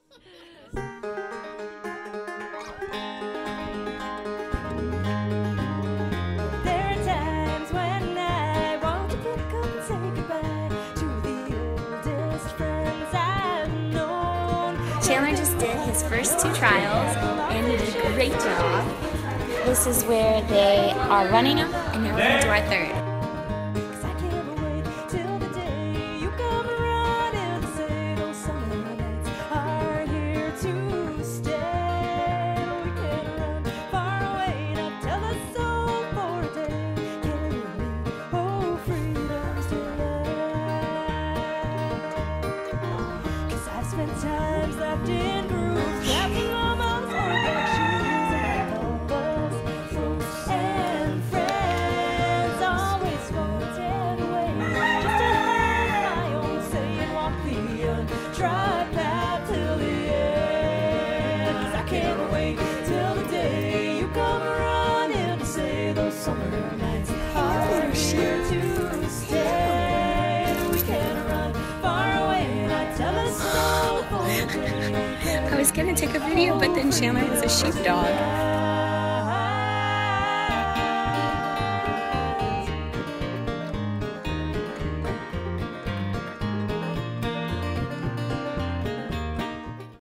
Chandler just did his first 2 trials, and he did a great job. This is where they are running them, and now we're going to do our 3rd. Times left in grooves, laughing almost like shoes, and lovers, folks and friends always wanted away, just to have my own say and walk the untried path till the end. 'Cause I can't wait till the day you come running to say those summer nights are here to stay. We can run far away and I tell us so. I was gonna take a video, but then Chandler was a sheepdog.